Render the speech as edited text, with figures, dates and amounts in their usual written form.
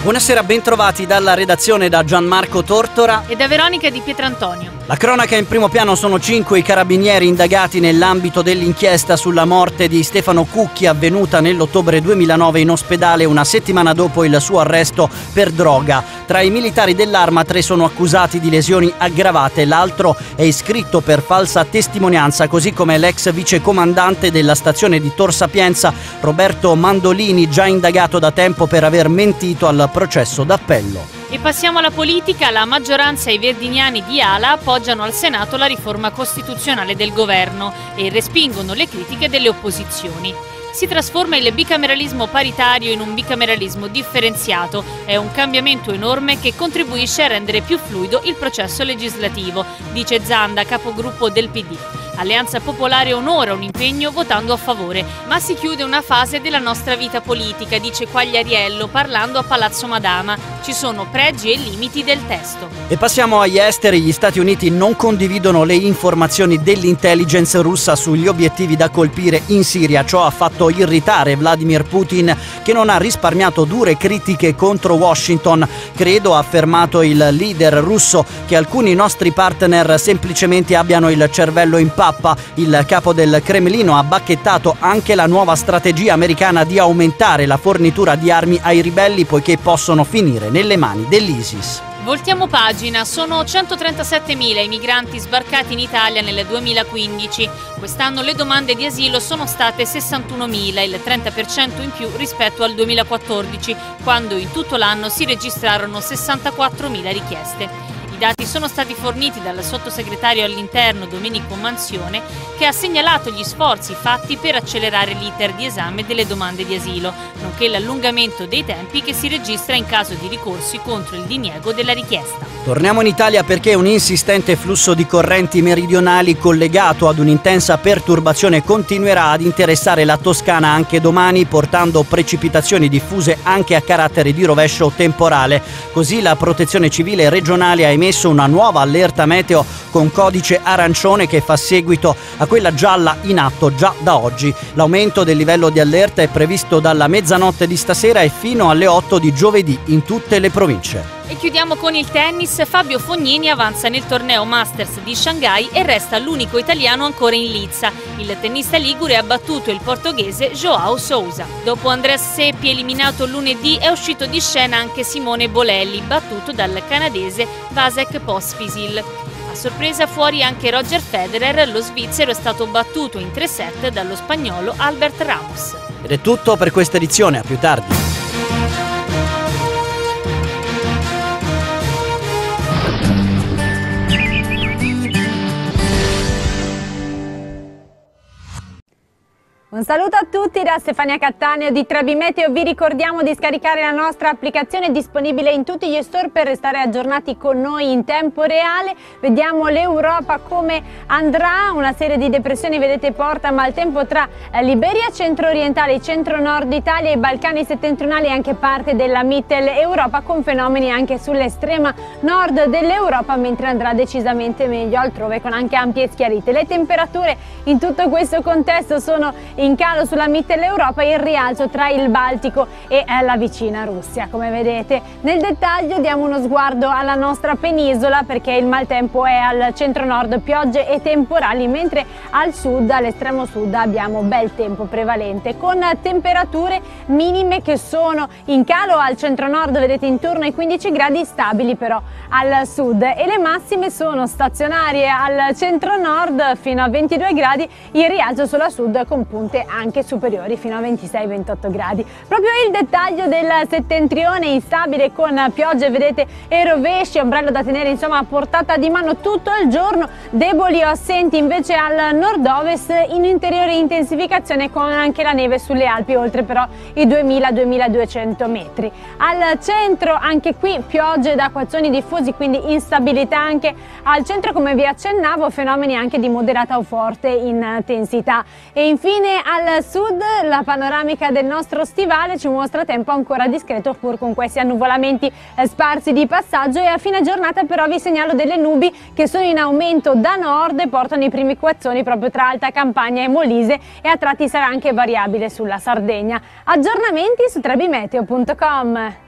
Buonasera, bentrovati dalla redazione da Gianmarco Tortora e da Veronica Di Pietrantonio. La cronaca in primo piano: sono 5 i carabinieri indagati nell'ambito dell'inchiesta sulla morte di Stefano Cucchi, avvenuta nell'ottobre 2009 in ospedale una settimana dopo il suo arresto per droga. Tra i militari dell'Arma 3 sono accusati di lesioni aggravate, l'altro è iscritto per falsa testimonianza, così come l'ex vicecomandante della stazione di Tor Sapienza Roberto Mandolini, già indagato da tempo per aver mentito al processo d'appello. E passiamo alla politica. La maggioranza e i verdiniani di Ala appoggiano al Senato la riforma costituzionale del governo e respingono le critiche delle opposizioni. Si trasforma il bicameralismo paritario in un bicameralismo differenziato. È un cambiamento enorme che contribuisce a rendere più fluido il processo legislativo, dice Zanda, capogruppo del PD. Alleanza Popolare onora un impegno votando a favore, ma si chiude una fase della nostra vita politica, dice Quagliariello parlando a Palazzo Madama. Ci sono pregi e limiti del testo. E passiamo agli esteri. Gli Stati Uniti non condividono le informazioni dell'intelligence russa sugli obiettivi da colpire in Siria. Ciò ha fatto irritare Vladimir Putin, che non ha risparmiato dure critiche contro Washington. Credo, ha affermato il leader russo, che alcuni nostri partner semplicemente abbiano il cervello in pappa. Il capo del Cremlino ha bacchettato anche la nuova strategia americana di aumentare la fornitura di armi ai ribelli, poiché possono finire nelle mani dell'ISIS. Voltiamo pagina. Sono 137.000 i migranti sbarcati in Italia nel 2015. Quest'anno le domande di asilo sono state 61.000, il 30% in più rispetto al 2014, quando in tutto l'anno si registrarono 64.000 richieste. I dati sono stati forniti dal sottosegretario all'interno Domenico Manzione, che ha segnalato gli sforzi fatti per accelerare l'iter di esame delle domande di asilo, nonché l'allungamento dei tempi che si registra in caso di ricorsi contro il diniego della richiesta. Torniamo in Italia perché un insistente flusso di correnti meridionali collegato ad un'intensa perturbazione continuerà ad interessare la Toscana anche domani, portando precipitazioni diffuse anche a carattere di rovescio temporale. Così la Protezione Civile regionale ha emesso una nuova allerta meteo con codice arancione che fa seguito a quella gialla in atto già da oggi. L'aumento del livello di allerta è previsto dalla mezzanotte di stasera e fino alle 8 di giovedì in tutte le province. E chiudiamo con il tennis. Fabio Fognini avanza nel torneo Masters di Shanghai e resta l'unico italiano ancora in lizza. Il tennista ligure ha battuto il portoghese João Sousa. Dopo Andrés Seppi eliminato lunedì, è uscito di scena anche Simone Bolelli, battuto dal canadese Vasek Pospisil. A sorpresa fuori anche Roger Federer, lo svizzero è stato battuto in 3 set dallo spagnolo Albert Ramos. Ed è tutto per questa edizione, a più tardi. Un saluto a tutti da Stefania Cattaneo di Trebi Meteo. Vi ricordiamo di scaricare la nostra applicazione disponibile in tutti gli store per restare aggiornati con noi in tempo reale. Vediamo l'Europa come andrà. Una serie di depressioni, vedete, porta maltempo tra l'Iberia centro-orientale, centro-nord Italia, i Balcani settentrionali e anche parte della Mitteleuropa, con fenomeni anche sull'estrema nord dell'Europa, mentre andrà decisamente meglio altrove con anche ampie schiarite. Le temperature in tutto questo contesto sono in calo sulla Mitteleuropa e in rialzo tra il Baltico e la vicina Russia. Come vedete nel dettaglio diamo uno sguardo alla nostra penisola, perché il maltempo è al centro-nord, piogge e temporali, mentre al sud, all'estremo sud, abbiamo bel tempo prevalente con temperature minime che sono in calo al centro-nord, vedete intorno ai 15 gradi, stabili però al sud, e le massime sono stazionarie al centro-nord fino a 22 gradi, in rialzo solo a sud con punte anche superiori fino a 26-28 gradi. Proprio il dettaglio del settentrione instabile con piogge, vedete, e rovesci, ombrello da tenere insomma a portata di mano tutto il giorno, deboli o assenti invece al nord-ovest, in interiore intensificazione con anche la neve sulle Alpi, oltre però i 2000-2200 metri. Al centro anche qui piogge ed acquazzoni diffusi, quindi instabilità anche al centro, come vi accennavo, fenomeni anche di moderata o forte intensità. E infine al sud la panoramica del nostro stivale ci mostra tempo ancora discreto, pur con questi annuvolamenti sparsi di passaggio, e a fine giornata però vi segnalo delle nubi che sono in aumento da nord e portano i primi coazzoni proprio tra Alta Campagna e Molise, e a tratti sarà anche variabile sulla Sardegna. Aggiornamenti su trebimeteo.com.